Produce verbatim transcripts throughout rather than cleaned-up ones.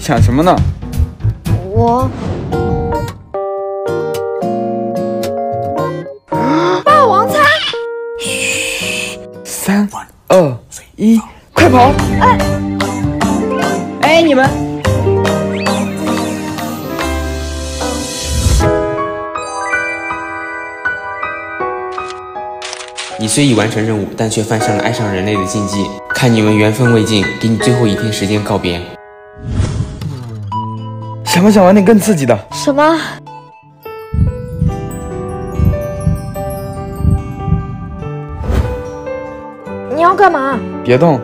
想什么呢？ 我霸王餐。 嘘，三二一，快跑！ 哎哎，你们！ 你虽已完成任务，但却犯上了爱上人类的禁忌。看你们缘分未尽，给你最后一天时间告别。 想不想玩点更刺激的？ 什么？你要干嘛？ 别动。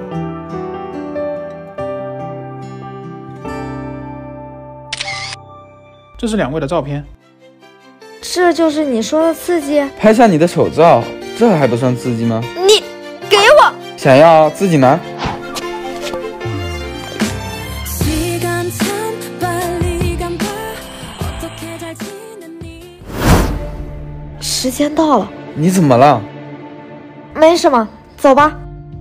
这是两位的照片。 这就是你说的刺激？ 拍下你的丑照，这还不算刺激吗？ 你给我！ 想要自己拿。 时间到了。 你怎么了？ 没什么，走吧。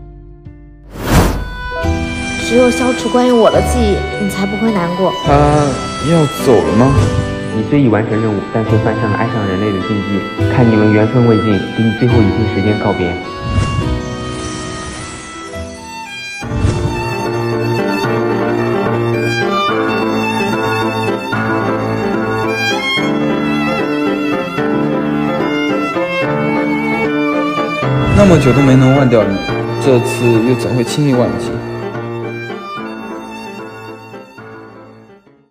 只有消除关于我的记忆，你才不会难过。 他要走了吗？ 你虽已完成任务，但却犯上了爱上人类的禁忌。看你们缘分未尽，给你最后一天时间告别。 那么久都没能忘掉你，这次又怎会轻易忘记？